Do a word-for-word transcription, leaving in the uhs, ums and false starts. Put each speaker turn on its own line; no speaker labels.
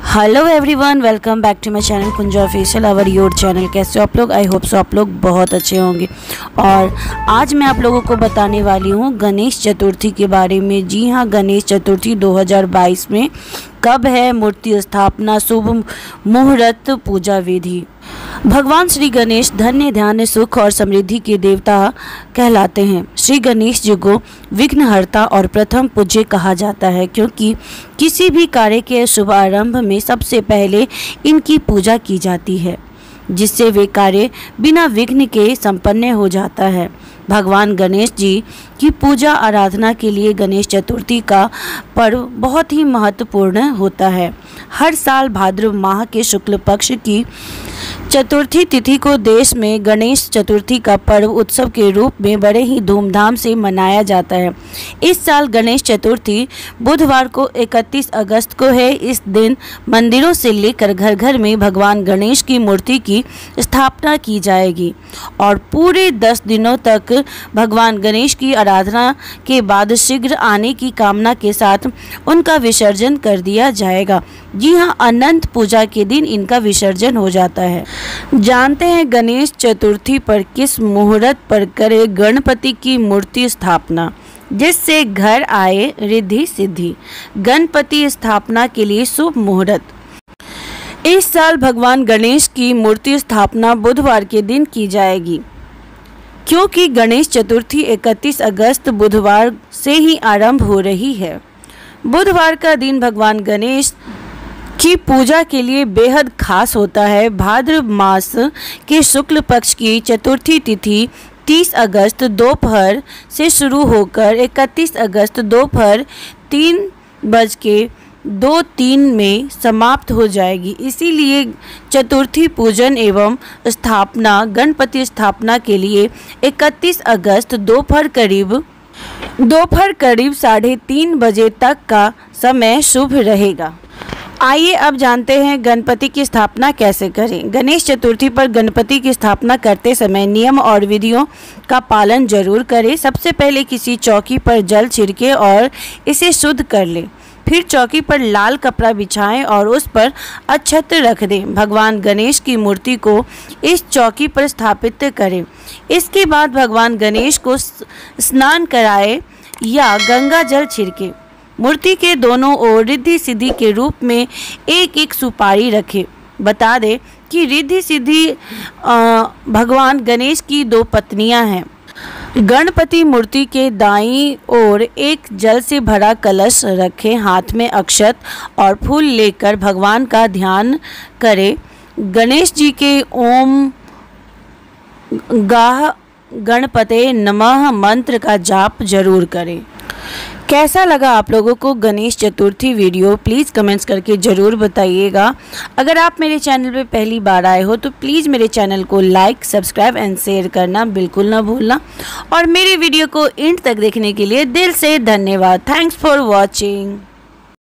Hello everyone, welcome back to my channel Kunja official our your channel. कैसे हो आप लोग? आई होप सो आप लोग बहुत अच्छे होंगे। और आज मैं आप लोगों को बताने वाली हूँ गणेश चतुर्थी के बारे में। जी हाँ, गणेश चतुर्थी दो हज़ार बाईस में कब है, मूर्ति स्थापना, शुभ मुहूर्त, पूजा विधि। भगवान श्री गणेश धन्य धान्य सुख और समृद्धि के देवता कहलाते हैं। श्री गणेश जी को विघ्नहर्ता और प्रथम पूज्य कहा जाता है, क्योंकि किसी भी कार्य के शुभ आरंभ में सबसे पहले इनकी पूजा की जाती है, जिससे वे कार्य बिना विघ्न के संपन्न हो जाता है। भगवान गणेश जी की पूजा आराधना के लिए गणेश चतुर्थी का पर्व बहुत ही महत्वपूर्ण होता है। हर साल भाद्र माह के शुक्ल पक्ष की चतुर्थी तिथि को देश में गणेश चतुर्थी का पर्व उत्सव के रूप में बड़े ही धूमधाम से मनाया जाता है। इस साल गणेश चतुर्थी बुधवार को इकतीस अगस्त को है। इस दिन मंदिरों से लेकर घर घर में भगवान गणेश की मूर्ति की स्थापना की जाएगी और पूरे दस दिनों तक भगवान गणेश की आराधना के बाद शीघ्र आने की कामना के साथ उनका विसर्जन कर दिया जाएगा। जी हाँ, अनंत पूजा के दिन इनका विसर्जन हो जाता है। जानते हैं गणेश चतुर्थी पर किस मुहूर्त पर करे गणपति की मूर्ति स्थापना, जिससे घर आए रिद्धि सिद्धि। गणपति स्थापना के लिए शुभ मुहूर्त। इस साल भगवान गणेश की मूर्ति स्थापना बुधवार के दिन की जाएगी, क्योंकि गणेश चतुर्थी इकतीस अगस्त बुधवार से ही आरंभ हो रही है। बुधवार का दिन भगवान गणेश की पूजा के लिए बेहद खास होता है। भाद्र मास के शुक्ल पक्ष की चतुर्थी तिथि तीस अगस्त दोपहर से शुरू होकर इकतीस अगस्त दोपहर तीन बज के दो तीन में समाप्त हो जाएगी। इसीलिए चतुर्थी पूजन एवं स्थापना गणपति स्थापना के लिए इकतीस अगस्त दोपहर करीब दोपहर करीब साढ़े तीन बजे तक का समय शुभ रहेगा। आइए अब जानते हैं गणपति की स्थापना कैसे करें। गणेश चतुर्थी पर गणपति की स्थापना करते समय नियम और विधियों का पालन जरूर करें। सबसे पहले किसी चौकी पर जल छिड़के और इसे शुद्ध कर लें। फिर चौकी पर लाल कपड़ा बिछाएं और उस पर अक्षत रख दें। भगवान गणेश की मूर्ति को इस चौकी पर स्थापित करें। इसके बाद भगवान गणेश को स्नान कराएं या गंगा जल छिड़के। मूर्ति के दोनों ओर रिद्धि सिद्धि के रूप में एक एक सुपारी रखें। बता दें कि रिद्धि सिद्धि भगवान गणेश की दो पत्नियां हैं। गणपति मूर्ति के दाईं ओर एक जल से भरा कलश रखें। हाथ में अक्षत और फूल लेकर भगवान का ध्यान करें। गणेश जी के ओम गाह गणपते नमः मंत्र का जाप जरूर करें। कैसा लगा आप लोगों को Ganesh Chaturthi video? Please comments करके ज़रूर बताइएगा। अगर आप मेरे चैनल पे पहली बार आए हो तो प्लीज़ मेरे चैनल को लाइक, सब्सक्राइब एंड शेयर करना बिल्कुल ना भूलना। और मेरे वीडियो को एंड तक देखने के लिए दिल से धन्यवाद। Thanks for watching.